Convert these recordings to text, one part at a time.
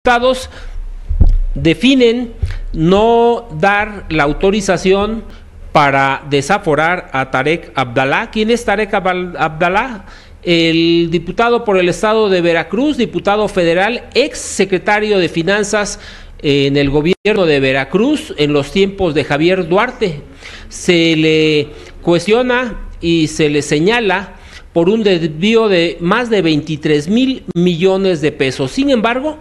Diputados definen no dar la autorización para desaforar a Tarek Abdalá. ¿Quién es Tarek Abdalá? El diputado por el estado de Veracruz, diputado federal, ex secretario de Finanzas en el gobierno de Veracruz en los tiempos de Javier Duarte. Se le cuestiona y se le señala por un desvío de más de 23,000 millones de pesos. Sin embargo,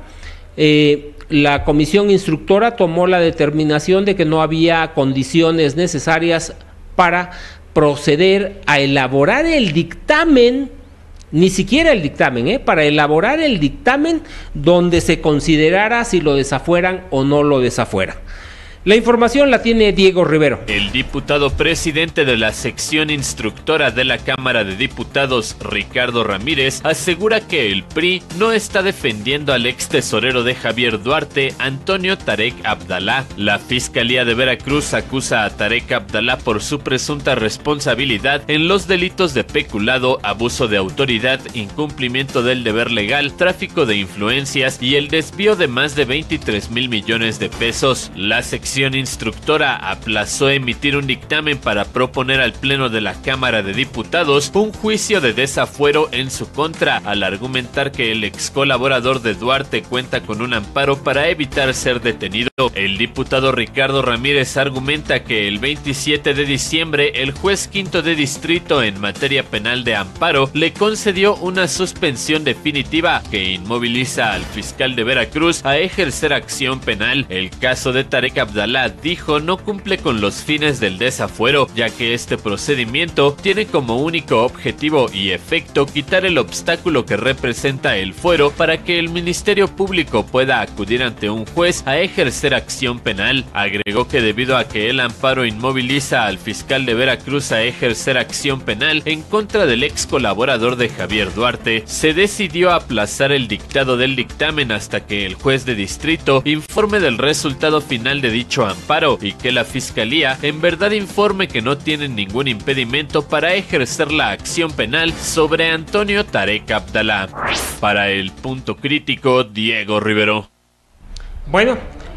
la comisión instructora tomó la determinación de que no había condiciones necesarias para proceder a elaborar el dictamen, ni siquiera el dictamen, para elaborar el dictamen donde se considerara si lo desafueran o no lo desafueran. La información la tiene Diego Rivero. El diputado presidente de la sección instructora de la Cámara de Diputados, Ricardo Ramírez, asegura que el PRI no está defendiendo al ex tesorero de Javier Duarte, Antonio Tarek Abdalá. La Fiscalía de Veracruz acusa a Tarek Abdalá por su presunta responsabilidad en los delitos de peculado, abuso de autoridad, incumplimiento del deber legal, tráfico de influencias y el desvío de más de 23,000 millones de pesos. La sección instructora aplazó emitir un dictamen para proponer al Pleno de la Cámara de Diputados un juicio de desafuero en su contra, al argumentar que el ex colaborador de Duarte cuenta con un amparo para evitar ser detenido. El diputado Ricardo Ramírez argumenta que el 27 de diciembre el juez quinto de distrito en materia penal de amparo le concedió una suspensión definitiva que inmoviliza al fiscal de Veracruz a ejercer acción penal. El caso de Tarek Abdalá, dijo, no cumple con los fines del desafuero, ya que este procedimiento tiene como único objetivo y efecto quitar el obstáculo que representa el fuero para que el Ministerio Público pueda acudir ante un juez a ejercer acción penal. Agregó que debido a que el amparo inmoviliza al fiscal de Veracruz a ejercer acción penal en contra del ex colaborador de Javier Duarte, se decidió aplazar el dictado del dictamen hasta que el juez de distrito informe del resultado final de dicho amparo y que la Fiscalía en verdad informe que no tienen ningún impedimento para ejercer la acción penal sobre Antonio Tarek Abdalá. Para el Punto Crítico, Diego Rivero. Bueno,